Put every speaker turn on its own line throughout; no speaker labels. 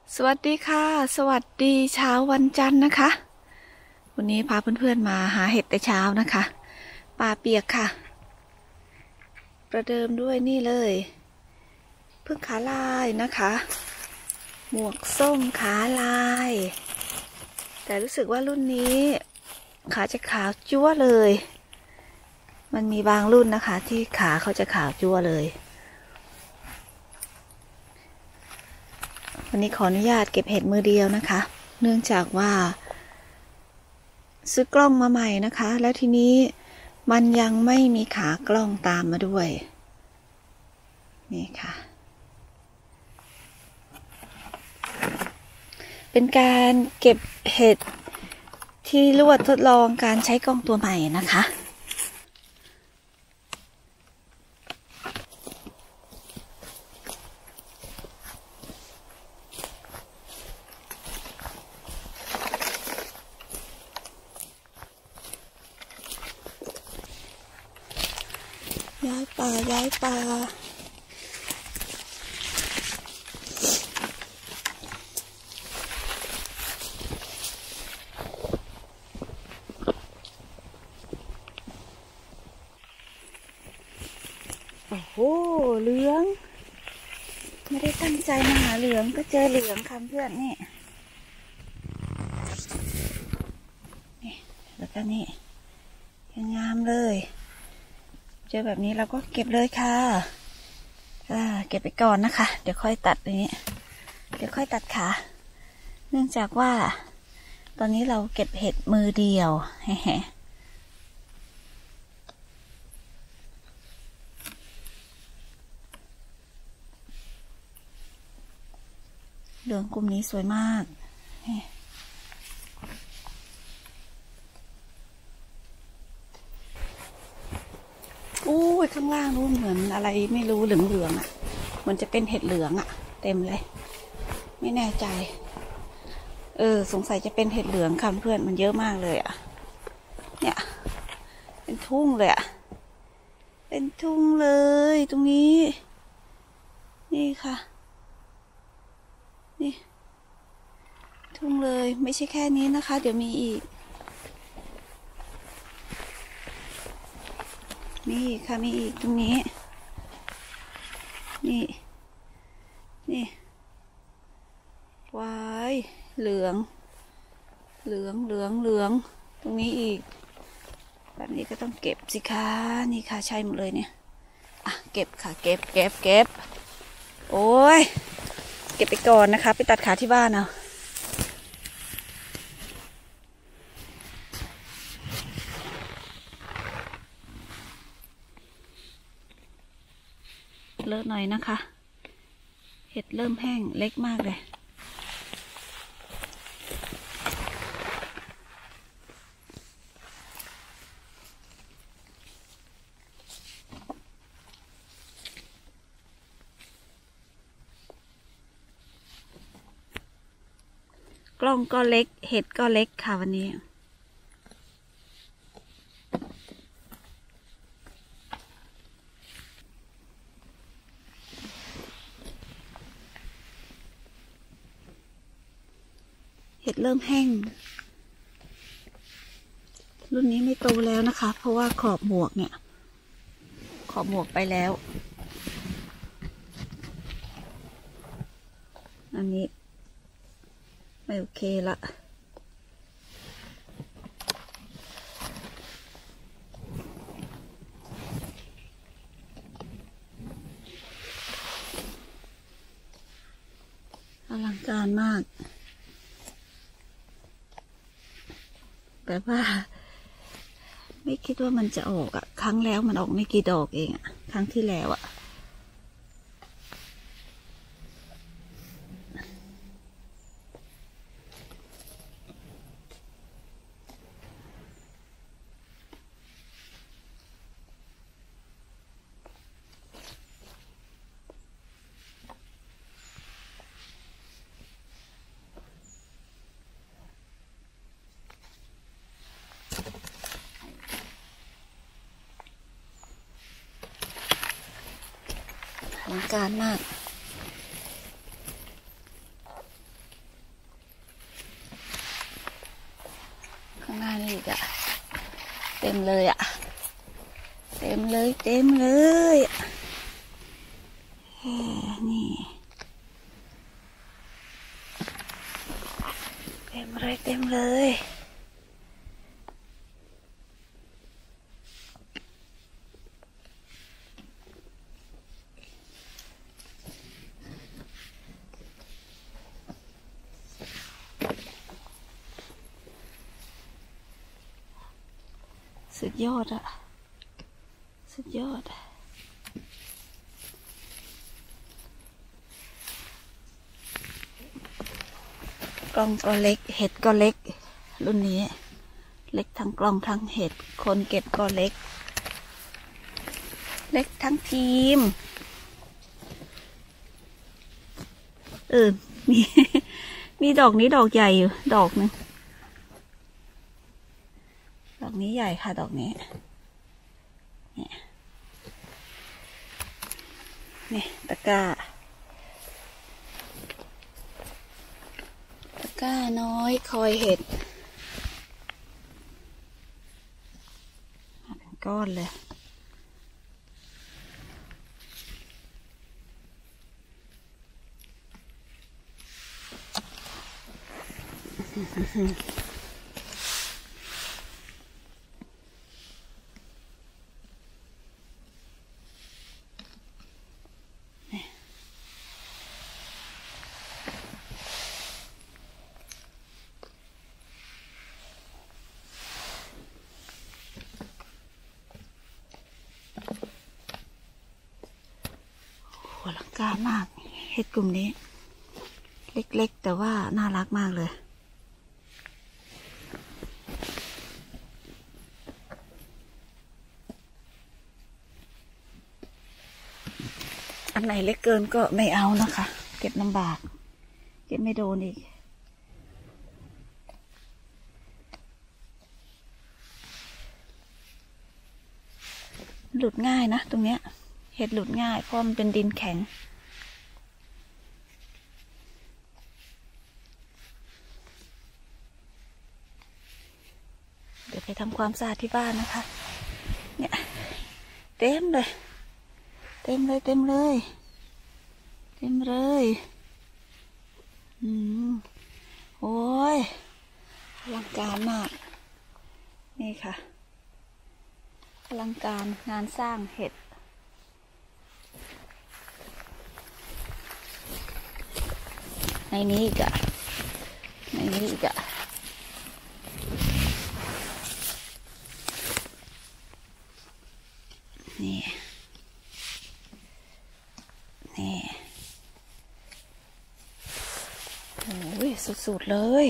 สวัสดีค่ะสวัสดีเช้าวันจันทร์นะคะวันนี้พาเพื่อนๆมาหาเห็ดแต่เช้านะคะป่าเปียกค่ะประเดิมด้วยนี่เลยพึ่งขาลายนะคะหมวกส้มขาลายแต่รู้สึกว่ารุ่นนี้ขาจะขาวจั๊วเลยมันมีบางรุ่นนะคะที่ขาเขาจะขาวจั๊วเลยวันนี้ขออนุญาตเก็บเห็ดมือเดียวนะคะเนื่องจากว่าซื้อกล้องมาใหม่นะคะแล้วทีนี้มันยังไม่มีขากล้องตามมาด้วยนี่ค่ะเป็นการเก็บเห็ดที่ลวดทดลองการใช้กล้องตัวใหม่นะคะย้ายป่าโอ้โหเหลืองไม่ได้ตั้งใจมาหาเหลืองก็เจอเหลืองค่ะเพื่อนนี่แล้วก็นี่งามเลยเจอแบบนี้เราก็เก็บเลยค่ะเก็บไปก่อนนะคะเดี๋ยวค่อยตัดอย่างนี้เดี๋ยวค่อยตัดขาเนื่องจากว่าตอนนี้เราเก็บเห็ดมือเดียวเหลืองกลุ่มนี้สวยมากอู้ยข้างล่างนู้นเหมือนอะไรไม่รู้เหลืองๆอ่ะมันจะเป็นเห็ดเหลืองอ่ะเต็มเลยไม่แน่ใจสงสัยจะเป็นเห็ดเหลืองค่ะเพื่อนมันเยอะมากเลยอ่ะเนี่ยเป็นทุ่งเลยอ่ะเป็นทุ่งเลยตรงนี้นี่ค่ะนี่ทุ่งเลยไม่ใช่แค่นี้นะคะเดี๋ยวมีอีกนี่ค่ะมีอีกตรงนี้นี่ว้ายเหลืองตรงนี้อีกแบบนี้ก็ต้องเก็บสิคะนี่ค่ะใช่หมดเลยเนี่ยเก็บค่ะเก็บโอ้ยเก็บไปก่อนนะคะไปตัดขาที่บ้านเอาเลอะหน่อยนะคะเห็ดเริ่มแห้งเล็กมากเลยกล้องก็เล็กเห็ดก็เล็กค่ะวันนี้เห็ดเริ่มแห้งรุ่นนี้ไม่โตแล้วนะคะเพราะว่าขอบหมวกเนี่ยขอบหมวกไปแล้วอันนี้ไม่โอเคละอลังการมากแต่ว่าไม่คิดว่ามันจะออกครั้งแล้วมันออกไม่กี่ดอกเองครั้งที่แล้วอลังการมากอีกอะเต็มเลยอะเต็มเลยนี่เต็มเลยสุดยอดอะสุดยอดกล่องก็เล็กเห็ดก็เล็กรุ่นนี้เล็กทั้งกล่องทั้งเห็ดคนเก็บก็เล็กทั้งทีมมีดอกนี้ดอกใหญ่อยู่ดอกนึงดอกนี้ใหญ่ค่ะดอกนี้นี่ตะกร้าน้อยคอยเห็ดเป็นก้อนเลยอลังการมากเห็ดกลุ่มนี้เล็กๆแต่ว่าน่ารักมากเลยอันไหนเล็กเกินก็ไม่เอานะคะเก็บลำบากเก็บไม่โดนอีกหลุดง่ายนะตรงเนี้ยเห็ดหลุดง่ายเพราะมันเป็นดินแข็งเดี๋ยวไปทำความสะอาดที่บ้านนะคะเนี่ยเต็มเลยโอ้ยอลังการมากนี่ค่ะอลังการงานสร้างเห็ดในนี้อีกอะนี่โอ้ยสุดๆเลย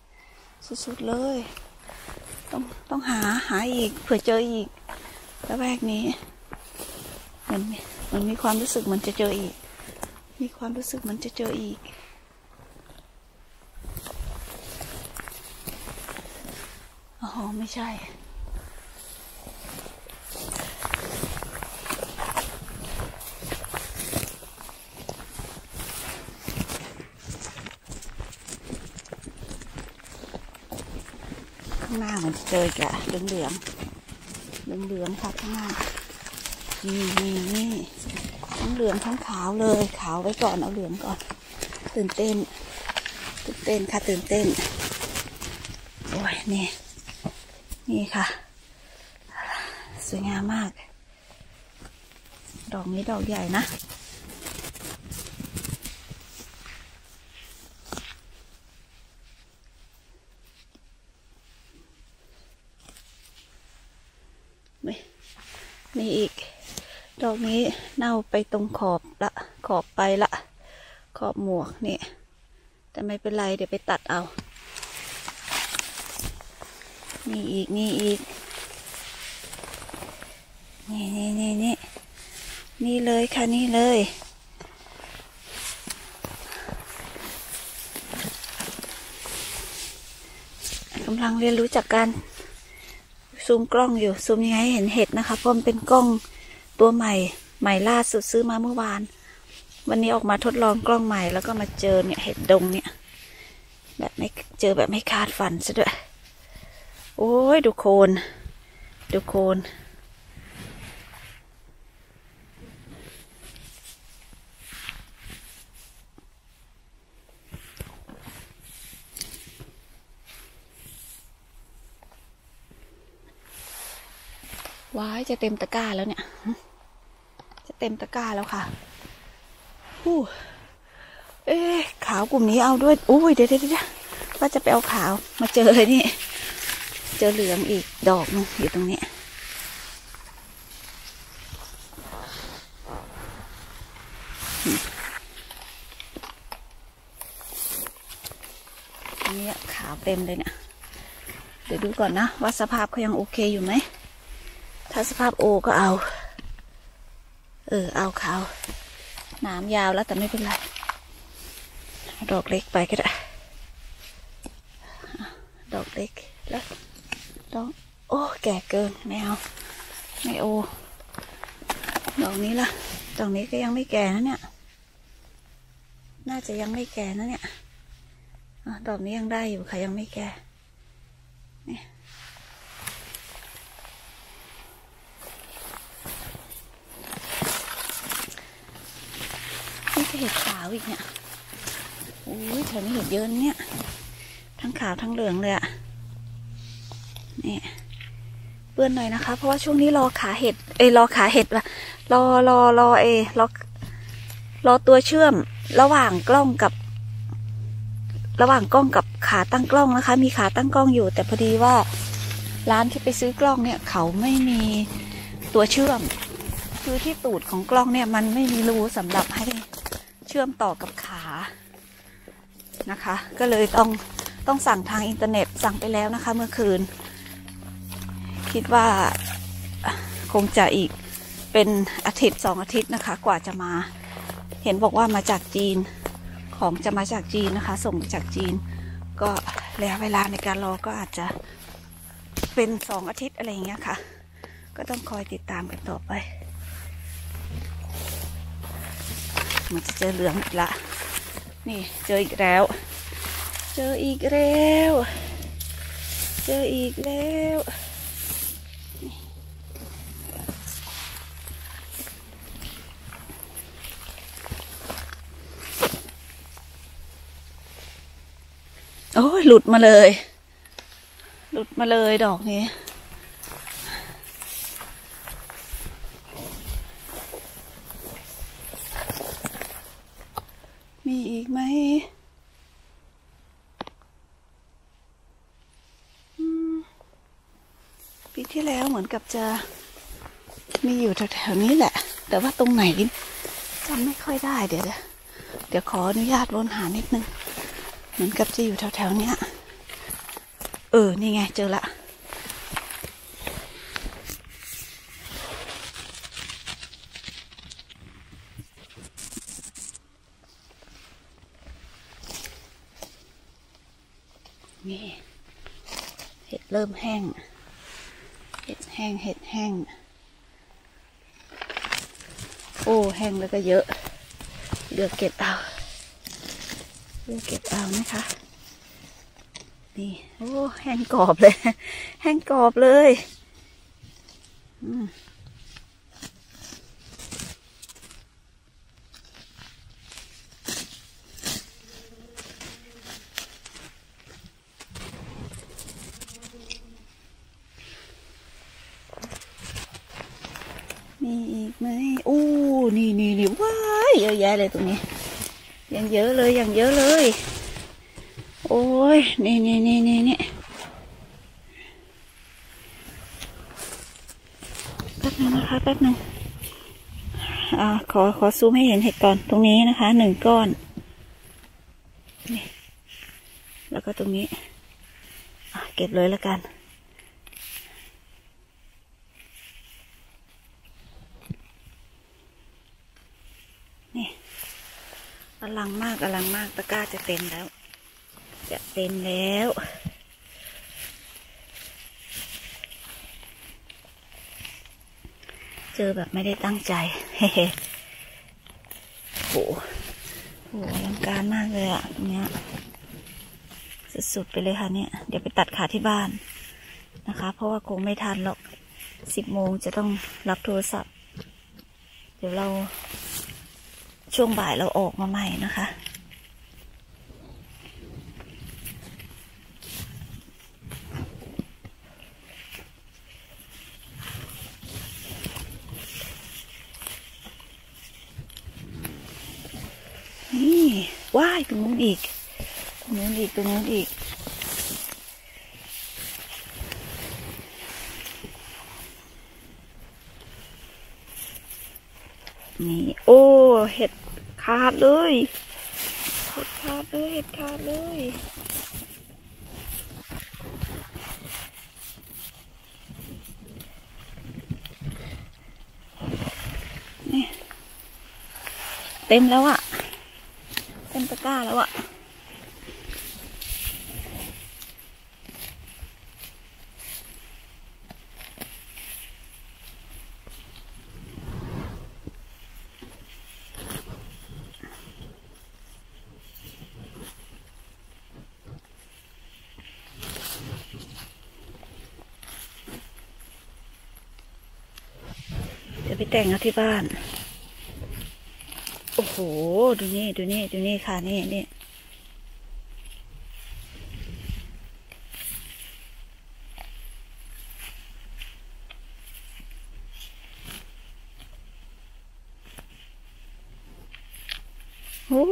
ต้องหาอีกเผื่อเจออีกแล้วแวกนี้มันมีความรู้สึกมันจะเจออีกอ๋อไม่ใช่ข้างหน้ามันจะเจอแกเหลืองค่ะข้างหน้านี่ทั้งเหลืองทั้งขาวเลยขาวไว้ก่อนเอาเหลืองก่อนตื่นเต้นค่ะตื่นเต้นโอ้ยนี่ค่ะสวยงามมากดอกนี้ดอกใหญ่นะนี่อีกดอกนี้เน่าไปตรงขอบไปละขอบหมวกนี่แต่ไม่เป็นไรเดี๋ยวไปตัดเอานี่อีกนี่เลยค่ะนี่เลยกำลังเรียนรู้จากการซูมกล้องอยู่ซูมยังไงให้เห็นเห็ดนะคะเพราะมันเป็นกล้องตัวใหม่ล่าสุดซื้อมาเมื่อวานวันนี้ออกมาทดลองกล้องใหม่แล้วก็มาเจอเนี่ยเห็ดดงเนี่ยแบบไม่คาดฝันซะด้วยโอ้ยดูโคนดูโคนว้ายจะเต็มตะกร้าแล้วเนี่ยจะเต็มตะกร้าแล้วค่ะเอ๊ะขาวกลุ่มนี้เอาด้วยอุ้ยเดี๋ยวว่าจะไปเอาขาวมาเจอเลยนี่เจอเหลืองอีกดอกนึงอยู่ตรงนี้อันนี้ขาวเต็มเลยเนี่ยเดี๋ยวดูก่อนนะว่าสภาพเขายังโอเคอยู่ไหมถ้าสภาพโอก็เอาเอาขาวหนามยาวแล้วแต่ไม่เป็นไรดอกเล็กไปก็ได้ดอกเล็กแล้วดอกโอ้แก่เกินไม่เอาไม่โอดอกนี้ล่ะดอกนี้ก็ยังไม่แก่นะเนี่ยน่าจะยังไม่แก่นะเนี่ยดอกนี้ยังได้อยู่ค่ะยังไม่แก่นี่นี่ก็เห็ดขาวอีกเนี่ยอุ้ยแถวนี้เห็ดเยอะเนี่ยทั้งขาวทั้งเหลืองเลยอะนี่เปื้อนหน่อยนะคะเพราะว่าช่วงนี้รอขาเห็ดรอขาเห็ดว่ะรอตัวเชื่อมระหว่างกล้องกับขาตั้งกล้องนะคะมีขาตั้งกล้องอยู่แต่พอดีว่าร้านที่ไปซื้อกล้องเนี่ยเขาไม่มีตัวเชื่อมคือที่ตูดของกล้องเนี่ยมันไม่มีรูสำหรับให้เชื่อมต่อกับขานะคะก็เลยต้องสั่งทางอินเทอร์เน็ตสั่งไปแล้วนะคะเมื่อคืนคิดว่าคงจะอีกเป็นอาทิตย์2 อาทิตย์นะคะกว่าจะมาเห็นบอกว่ามาจากจีนของจะมาจากจีนนะคะส่งมาจากจีนก็แล้วเวลาในการรอก็อาจจะเป็น2 อาทิตย์อะไรอย่างเงี้ยค่ะก็ต้องคอยติดตามกันต่อไปมันจะเจอเหลืองอีกละนี่เจออีกแล้วเจออีกแล้วเจออีกแล้วโอ้ยหลุดมาเลยดอกนี้มีอีกไหมปีที่แล้วเหมือนกับจะมีอยู่แถวๆนี้แหละแต่ว่าตรงไหนจำไม่ค่อยได้เดี๋ยวขออนุญาตวนหานิดนึงเหมือนกับจะอยู่แถวๆเนี้ยนี่ไงเจอละนี่เห็ดเริ่มแห้งเห็ดแห้งโอ้แห้งแล้วก็เยอะเลือกเก็บเอานะคะนี่โอ้แห้งกรอบเลยแห้งกรอบเลยมีอีกไหมอู้นี่ว้ายเยอะแยะเลยตรงนี้ยังเยอะเลยโอ้ยนี่แป๊บนึงนะคะแป๊บนึงขอซูมให้เห็นเห็ดก่อนตรงนี้นะคะ1 ก้อนนี่แล้วก็ตรงนี้เก็บเลยแล้วกันนี่อลังมากตะกร้าจะเต็มแล้วเจอแบบไม่ได้ตั้งใจเฮ้โหอลังการมากเลยอะตรงเนี้ยสุดๆไปเลยค่ะเนี่ยเดี๋ยวไปตัดขาที่บ้านนะคะ เพราะว่าคงไม่ทันหรอก10 โมงจะต้องรับโทรศัพท์เดี๋ยวเราช่วงบ่ายเราออกมาใหม่นะคะนี่ว้ายตรงนู้นอีกตรงนู้นอีกตรงนู้นอีกนี่โอ้เห็ดขาดเลยเห็ดขาดเลยเห็ดขาดเลยนี่เต็มแล้วอะเต็มตะกร้าแล้วอะเดี๋ยวไปแต่งเอาที่บ้านโอ้โหดูนี่ดูนี่ดูนี่ค่ะนี่นี่โอ้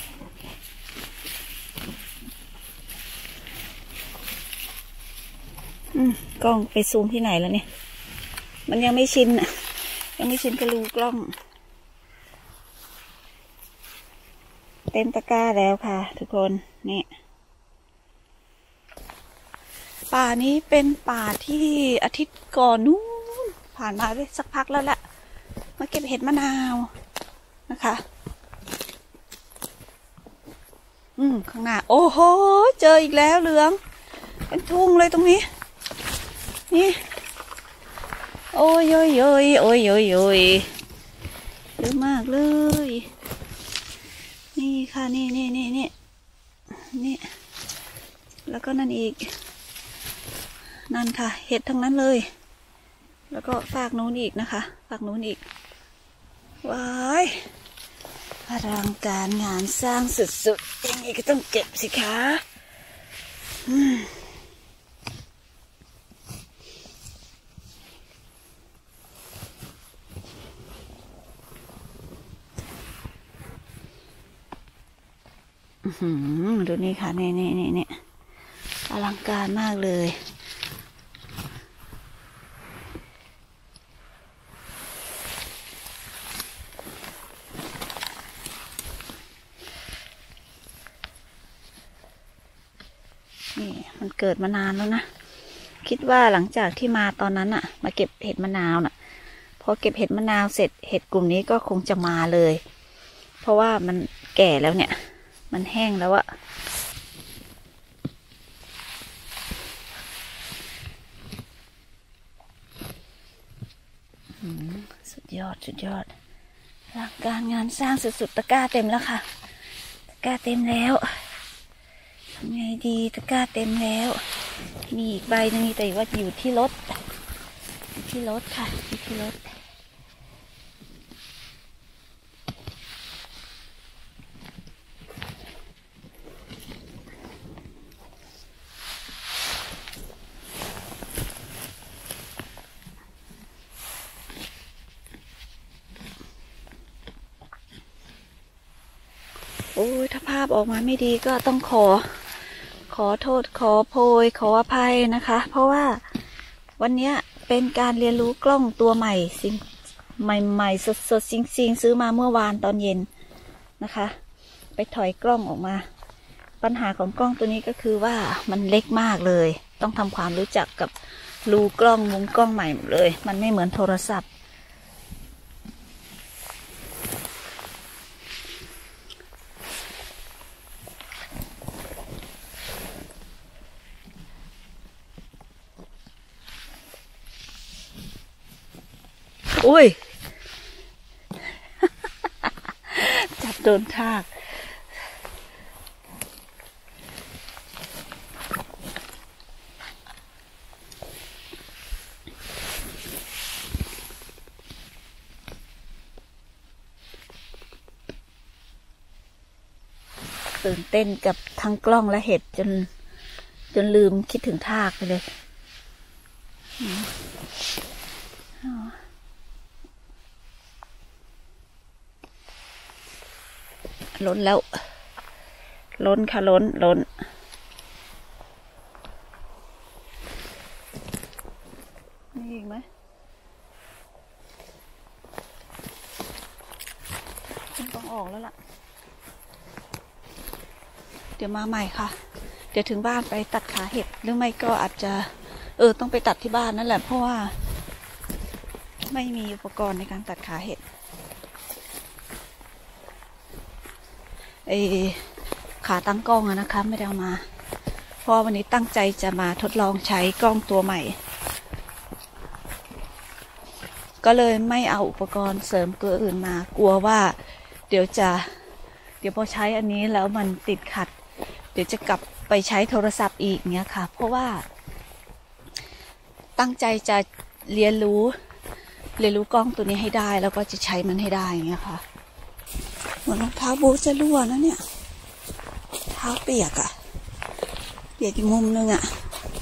กล้องไปซูมที่ไหนแล้วเนี่ยมันยังไม่ชินอ่ะยังไม่ชินกับรูกล้องเต็มตะกร้าแล้วค่ะทุกคนนี่ป่านี้เป็นป่าที่อาทิตย์ก่อนนู้นผ่านมาได้สักพักแล้วแหละมาเก็บเห็ดมะนาวนะคะข้างหน้าโอ้โหเจออีกแล้วเหลืองเป็นทุ่งเลยตรงนี้นี่โอ้ยโอ้ยโอ้ยโอ้ยโอ้ยโอ้ยเยอะมากเลยนี่ค่ะนี่นี่นี่นี่นี่แล้วก็นั่นอีกนั่นค่ะเห็ดทั้งนั้นเลยแล้วก็ฝากนู้นอีกนะคะฝากนู้นอีกว้ายอลังการงานสร้างสุดๆอย่างนี้ก็ต้องเก็บสิคะดูนี่ค่ะนี่นี่นี่นี่อลังการมากเลยนี่มันเกิดมานานแล้วนะคิดว่าหลังจากที่มาตอนนั้นอะมาเก็บเห็ดมะนาวน่ะพอเก็บเห็ดมะนาวเสร็จเห็ดกลุ่มนี้ก็คงจะมาเลยเพราะว่ามันแก่แล้วเนี่ยมันแห้งแล้วอะสุดยอดสุดยอดหลักการงานสร้างสุดๆตะกร้าเต็มแล้วค่ะตะกร้าเต็มแล้วทำไงดีตะกร้าเต็มแล้วมีอีกใบนึงแต่ว่าอยู่ที่รถอยู่ที่รถค่ะอยู่ที่รถโอ้ยถ้าภาพออกมาไม่ดีก็ต้องขอโทษขอโพยขออภัยนะคะเพราะว่าวันนี้เป็นการเรียนรู้กล้องตัวใหม่สิ่งใหม่ๆสดๆซิงๆซื้อมาเมื่อวานตอนเย็นนะคะไปถอยกล้องออกมาปัญหาของกล้องตัวนี้ก็คือว่ามันเล็กมากเลยต้องทำความรู้จักกับรูกล้องมุมกล้องใหม่หมดเลยมันไม่เหมือนโทรศัพท์อุ้ย จับโดนทากตื่นเต้นกับทั้งกล้องและเห็ดจนลืมคิดถึงทากไปเลยล้นแล้วล้นค่ะล้นนี่อีกไหมต้องออกแล้วล่ะเดี๋ยวมาใหม่ค่ะเดี๋ยวถึงบ้านไปตัดขาเห็ดหรือไม่ก็อาจจะต้องไปตัดที่บ้านนั่นแหละเพราะว่าไม่มีอุปกรณ์ในการตัดขาเห็ดขาตั้งกล้องนะคะไม่ได้เอามาเพราะวันนี้ตั้งใจจะมาทดลองใช้กล้องตัวใหม่ก็เลยไม่เอาอุปกรณ์เสริมตัวอื่นมากลัวว่าเดี๋ยวพอใช้อันนี้แล้วมันติดขัดเดี๋ยวจะกลับไปใช้โทรศัพท์อีกเนี้ยค่ะเพราะว่าตั้งใจจะเรียนรู้กล้องตัวนี้ให้ได้แล้วก็จะใช้มันให้ได้อย่างเงี้ยค่ะเหมือนรองเท้าบูทจะรั่วนะเนี่ยเท้าเปียกอะเปียกอีกมุมนึงอะ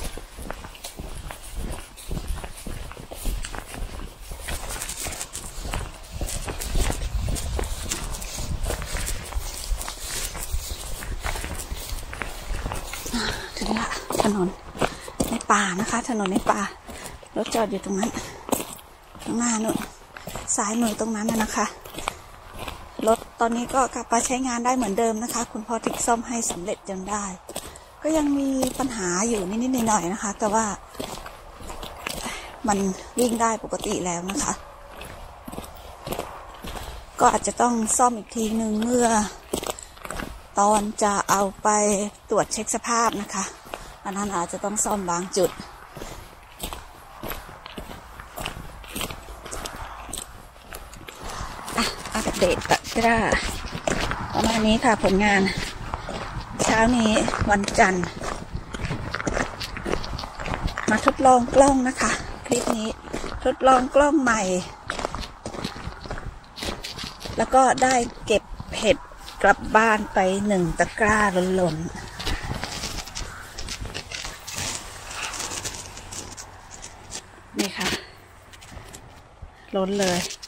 ถึงละถนนในป่านะคะถนนในป่ารถจอดอยู่ตรงนั้นข้างหน้านู่นซ้ายมือตรงนั้นนะคะรถตอนนี้ก็กลับมาใช้งานได้เหมือนเดิมนะคะคุณพ่อติ๊กซ่อมให้สำเร็จจนได้ก็ยังมีปัญหาอยู่นิดๆหน่อยๆนะคะแต่ว่ามันวิ่งได้ปกติแล้วนะคะก็อาจจะต้องซ่อมอีกทีนึงเมื่อตอนจะเอาไปตรวจเช็คสภาพนะคะอันนั้นอาจจะต้องซ่อมบางจุดอัปเดตตะกร้าประมาณนี้ค่ะผลงานเช้านี้วันจันทร์มาทดลองกล้องนะคะคลิปนี้ทดลองกล้องใหม่แล้วก็ได้เก็บเห็ดกลับบ้านไป1ตะกร้าล้นๆนี่ค่ะล้นเลย